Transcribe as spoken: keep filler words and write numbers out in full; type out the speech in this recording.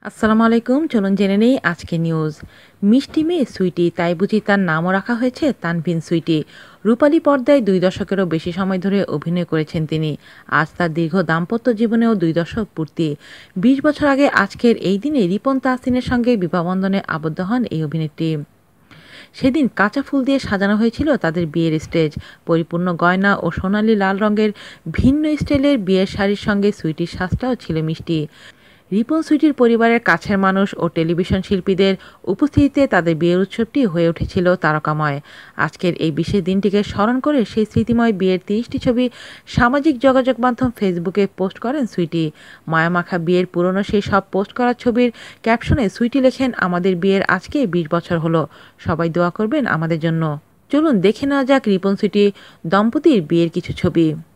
আসসালামু আলাইকুম। চলুন জেনে নেই আজকে নিউজ। মিষ্টি মেয়ে সুইটি, তাই বুঝি তার নামও রাখা হয়েছে তানভিন সুইটি। রূপালী পর্দায় দুই দশকেরও বেশি সময় ধরে অভিনয় করেছেন তিনি। আজ তার দীর্ঘ দাম্পত্য জীবনেও দুই দশক পূর্তি। বিশ বছর আগে আজকের এই দিনে রিপন তাহসিনের সঙ্গে বিবাহবন্ধনে আবদ্ধ হন এই অভিনেত্রী। সেদিন কাঁচা ফুল দিয়ে সাজানো হয়েছিল তাদের বিয়ের স্টেজ। পরিপূর্ণ গয়না ও সোনালি লাল রঙের ভিন্ন স্টাইলের বিয়ের শাড়ির সঙ্গে সুইটির সাজটাও ছিল মিষ্টি। রিপন সুইটির পরিবারের কাছের মানুষ ও টেলিভিশন শিল্পীদের উপস্থিতিতে তাদের বিয়ের উৎসবটি হয়ে উঠেছিল তারকাময়। আজকের এই বিশেষ দিনটিকে স্মরণ করে সেই স্মৃতিময় বিয়ের তিরিশটি ছবি সামাজিক যোগাযোগ মাধ্যম ফেসবুকে পোস্ট করেন সুইটি। মায়ামাখা বিয়ের পুরনো সেই সব পোস্ট করা ছবির ক্যাপশনে সুইটি লেখেন, আমাদের বিয়ের আজকে বিশ বছর হলো, সবাই দোয়া করবেন আমাদের জন্য। চলুন দেখে নেওয়া যাক রিপন সুইটি দম্পতির বিয়ের কিছু ছবি।